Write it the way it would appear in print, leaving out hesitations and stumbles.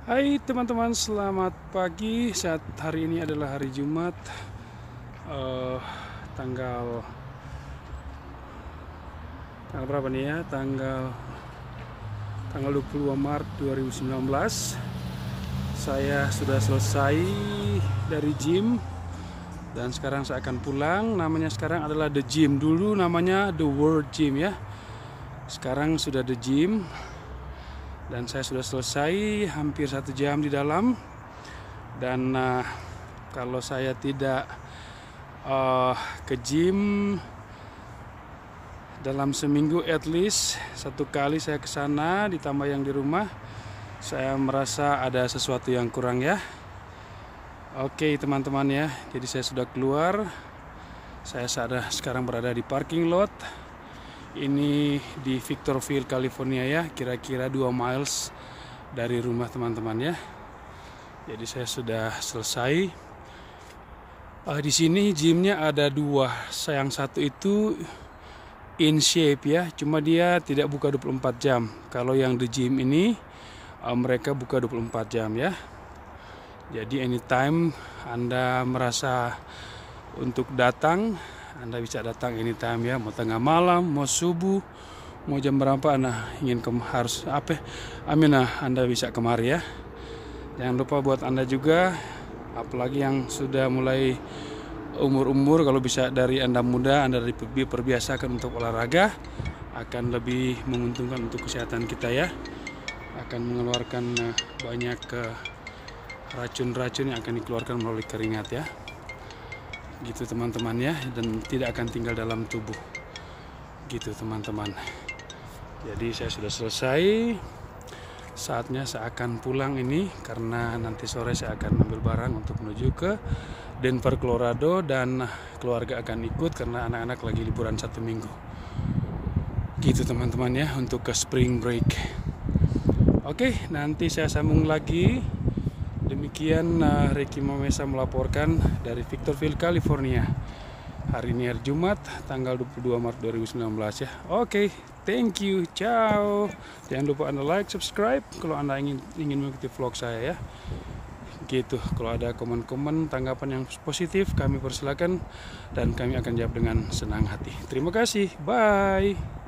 Hai teman-teman, selamat pagi. Saat hari ini adalah hari Jumat, eh, tanggal tanggal berapa nih ya? Tanggal 22 Maret 2019. Saya sudah selesai dari gym dan sekarang saya akan pulang. Namanya sekarang adalah The Gym. Dulu namanya The World Gym ya. Sekarang sudah The Gym. Dan saya sudah selesai hampir 1 jam di dalam. Dan kalau saya tidak ke gym dalam seminggu, at least 1 kali saya ke sana, ditambah yang di rumah, saya merasa ada sesuatu yang kurang ya. Oke teman-teman ya, jadi saya sudah keluar. Saya sekarang berada di parking lot. Ini di Victorville, California ya, kira-kira 2 miles dari rumah teman-teman ya. Jadi saya sudah selesai. Di sini gymnya ada 2. Yang satu itu in shape ya, cuma dia tidak buka 24 jam. Kalau yang The Gym ini mereka buka 24 jam ya. Jadi anytime Anda merasa untuk datang, Anda bisa datang anytime ya, mau tengah malam, mau subuh, mau jam berapa Anda ingin Anda bisa kemari ya. Jangan lupa buat Anda juga, apalagi yang sudah mulai umur-umur, kalau bisa dari Anda muda, Anda diperbiasakan untuk olahraga, akan lebih menguntungkan untuk kesehatan kita ya. Akan mengeluarkan banyak racun-racun yang akan dikeluarkan melalui keringat ya. Gitu teman-teman ya, dan tidak akan tinggal dalam tubuh. Gitu teman-teman. Jadi saya sudah selesai. Saatnya saya akan pulang ini, karena nanti sore saya akan ambil barang untuk menuju ke Denver, Colorado, dan keluarga akan ikut karena anak-anak lagi liburan 1 minggu. Gitu teman-teman ya, untuk ke spring break. Oke, nanti saya sambung lagi. Demikian Ricky Mamesa melaporkan dari Victorville, California. Hari ini hari Jumat, tanggal 22 Maret 2019 ya. Oke, thank you, ciao. Jangan lupa Anda like, subscribe kalau Anda ingin mengikuti vlog saya ya. Gitu, kalau ada komen-komen, tanggapan yang positif, kami persilakan dan kami akan jawab dengan senang hati. Terima kasih, bye.